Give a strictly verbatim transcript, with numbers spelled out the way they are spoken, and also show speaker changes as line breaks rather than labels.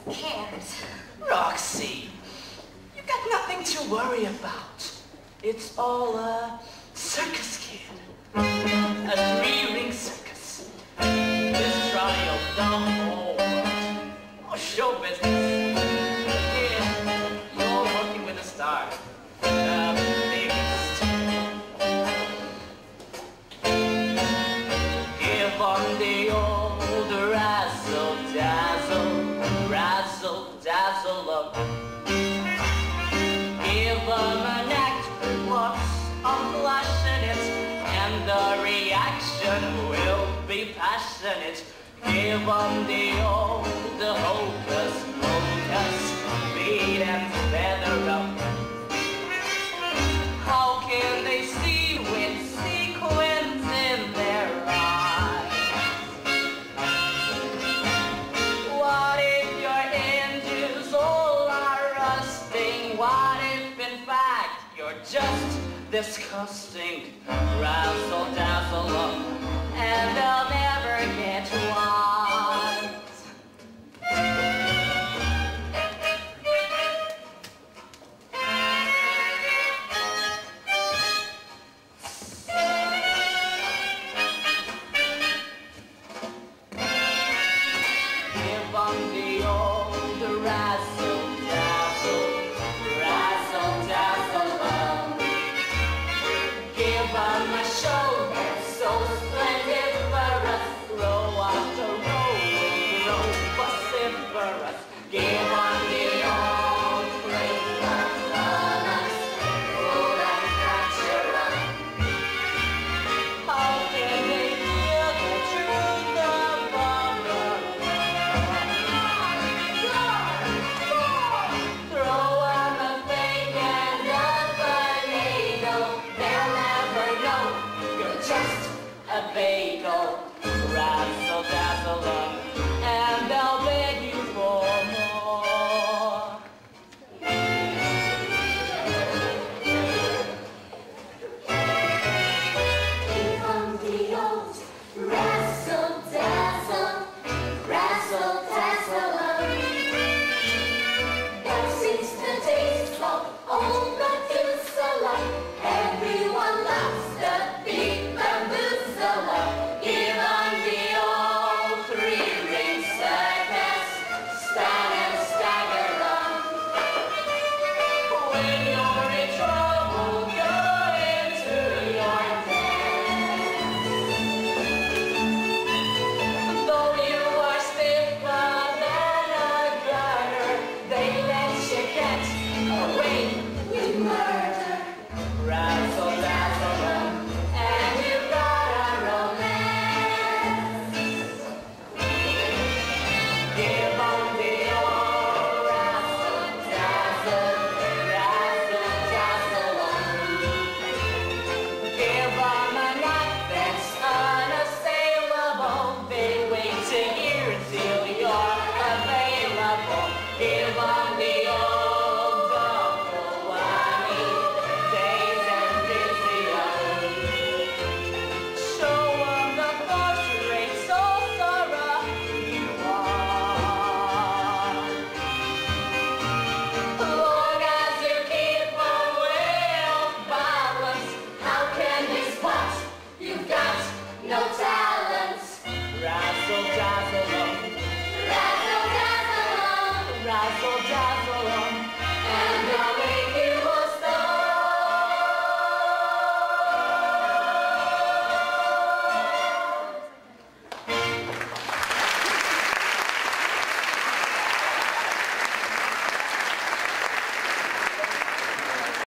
cares?
Roxy, you got nothing to worry about. It's all a circus, kid. A three-ring circus. This trial, the whole world. Oh, show business. Kid, you're working with a star. The biggest. Give on the old razzle-dazzle, razzle-dazzle up. Give them an act, lots of flashing it, and the reaction will be passionate. Give them the old hocus pocus, beat and feather up. How can they see with sequins in their eyes? What if your hinges all are rusting? What if in fact you're just disgusting? Razzle-dazzle up, and they'll never get wise. Give on the old razzle-dazzle, razzle-dazzle up. Give them a show that's so splendiferous. Row after row will grow vociferous. Give on the old flavor-fullness, full and fracture. How can they hear the truth above the throw on the fake and the tornado? They'll never know you're just a bagel. Razzle-dazzle up, and they'll beg you for more.
Give 'em the old razzle-dazzle, razzle-dazzle up. Ever since the days of old Methuselah, everyone loves the big bamboozler. Give 'em the old three-ring circus, stand and stagger up.
When you're in trouble, go into your dance. Though you are stiffer than a gunner, they let you get away with murder. Razzle-dazzle up, and you've got a romance. Give 'em the old razzle-dazzle, razzle-dazzle up. Give 'em a knot that's unassailable. They wait to hear till you're available. Give 'em the old double whammy, days and busy up. Show 'em the first-rate sorcerer you are. Long as you keep 'em well balanced, how can they spot you've got no talent? Razzle-dazzle up,
Razzle-dazzle up,
razzle-dazzle up,
and